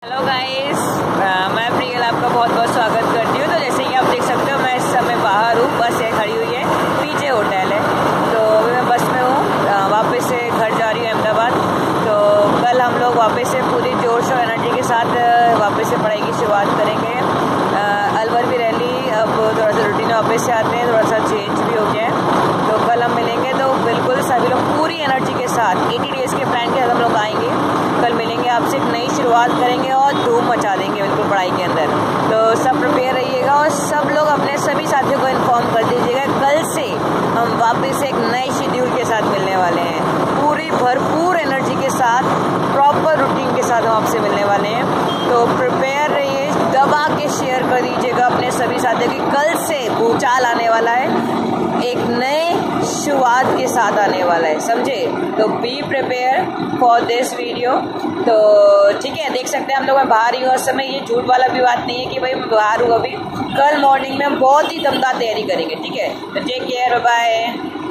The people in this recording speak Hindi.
हेलो गाइस, मैं प्रियल आपका बहुत बहुत स्वागत करती हूँ। तो जैसे कि आप देख सकते हो मैं इस समय बाहर हूँ, बस ये खड़ी हुई है, पीछे होटल है। तो अभी मैं बस में हूँ, वापस से घर जा रही हूँ अहमदाबाद। तो कल हम लोग वापस से पूरी जोश और एनर्जी के साथ वापस से पढ़ाई की शुरुआत करेंगे। अलवर भी रैली, अब थोड़ा सा रूटीन वापस से आते हैं, थोड़ा सा चेंज भी हो गया है। तो कल हम मिलेंगे तो बिल्कुल सभी लोग पूरी एनर्जी के साथ 80 डेज़ के प्लान के साथ हम लोग आएंगे। कल मिलेंगे आपसे, एक नई शुरुआत करेंगे और धूम मचा देंगे बिल्कुल पढ़ाई के अंदर। तो सब प्रिपेयर रहिएगा और सब लोग अपने सभी साथियों को इन्फॉर्म कर दीजिएगा। कल से हम वापस से एक नए शेड्यूल के साथ मिलने वाले हैं, पूरी भरपूर एनर्जी के साथ, प्रॉपर रूटीन के साथ हम आपसे मिलने वाले हैं। तो प्रिपेयर रहिए, दबा के शेयर कर दीजिएगा अपने सभी साथियों की। कल से भूचाल आने वाला है, एक नए शुरुआत के साथ आने वाला है, समझे? तो be prepare for this video. तो ठीक है, देख सकते हैं हम लोग, मैं बाहर ही हूँ उस समय। ये झूठ वाला भी बात नहीं है कि भाई मैं बाहर हूँ अभी। कल मॉर्निंग में हम बहुत ही दमदार तैयारी करेंगे, ठीक है? तो टेक केयर, बाय।